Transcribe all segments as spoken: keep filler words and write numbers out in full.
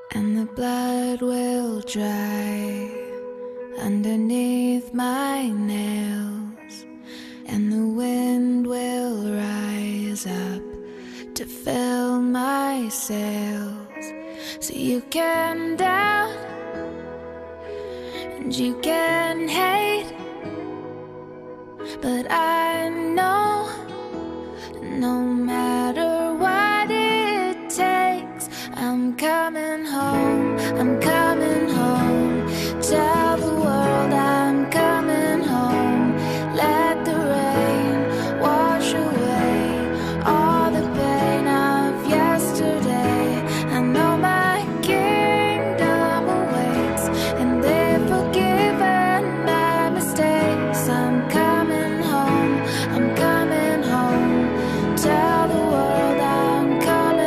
and the blood will dry underneath my nails, and the wind will rise up to fill my sails. So you can doubt and you can hate, but I know no matter what it takes, I'm coming home, I'm coming home. Tell the world I'm coming home. Let the rain wash away all the pain of yesterday. I know my kingdom awaits, and they've forgiven my mistakes. I'm coming home, I'm coming home. Tell the world I'm coming.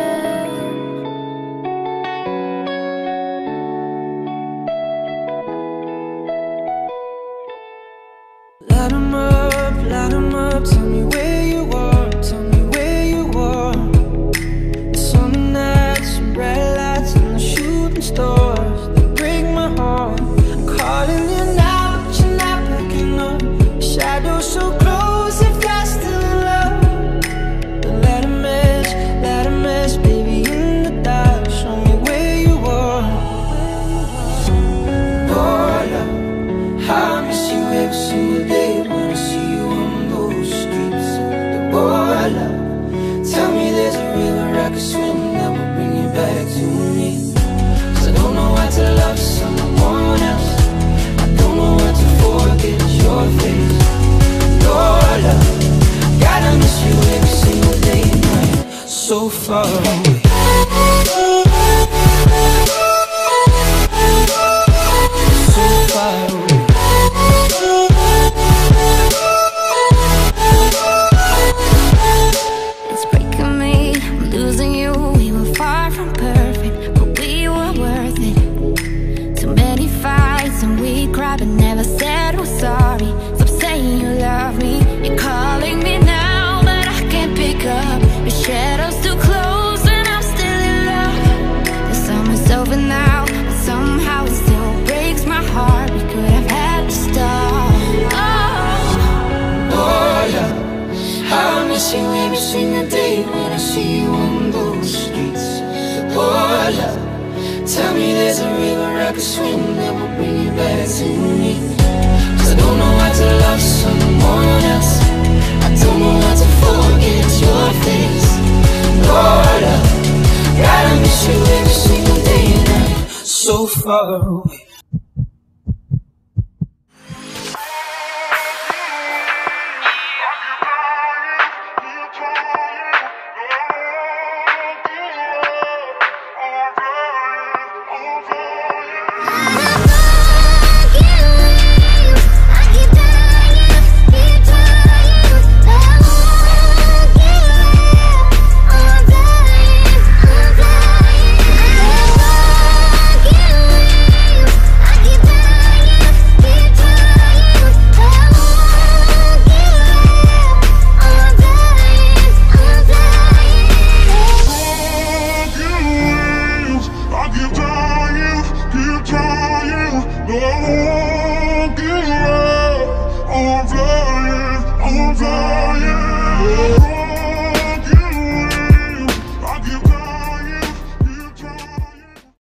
Light 'em up, light 'em up. Tell me where you are, tell me where you are. Summer nights, some bright lights, and the shooting stars that break my heart. I'm calling you now, but you're not picking up. Shadows so close, if you're still in love. But let 'em mess, let 'em mess, baby, in the dark. Show me where you are. Oh, love, I miss you every single day. Tell me there's a river I can swim that will bring you back to me. 'Cause I don't know how to love someone else. I don't know how to forget your face. Your love, gotta miss you every single day and night. So far away, so far away. But never said we're sorry. Stop saying you love me. You're calling me now, but I can't pick up. The shadows too close and I'm still in love. The summer's over now, but somehow it still breaks my heart. We could have had the start. Oh, oh love, I miss you every single day when I see you on those streets. Oh love, tell me there's a river I can swim that will bring you back to me. 'Cause I don't know how to love someone else. I don't know how to forget your face. Lord, I gotta miss you every single day and night. So far away.